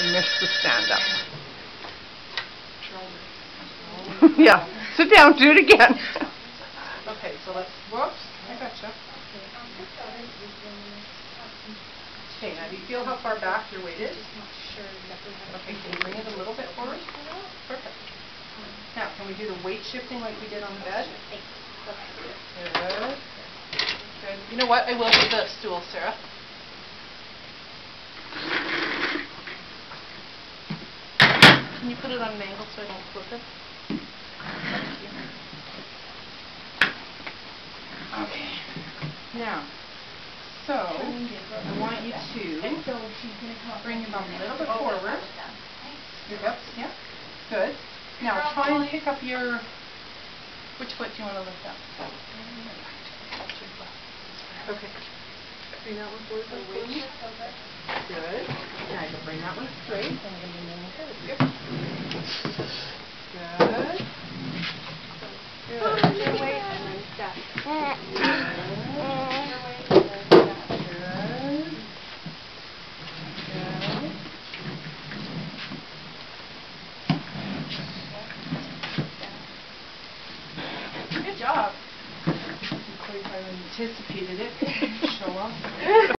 I missed the stand-up. Yeah, sit down, do it again. Okay, so let's, whoops, I gotcha. Okay, now do you feel how far back your weight is? Okay, can you bring it a little bit forward? Perfect. Now, can we do the weight shifting like we did on the bed? Good. Good. You know what? I will with the stool, Sarah. Can you put it on an angle so I don't flip it? Thank you. Okay. Now, so I want you to bring your bum a little bit forward. Your hips, yeah. Good. Now try and pick up your, which foot do you want to lift up? Okay. Bring that one forward. Good. Now you can bring that one straight. Yep. Good. Good. Your weight and then step. Good job. I anticipated it. Show off.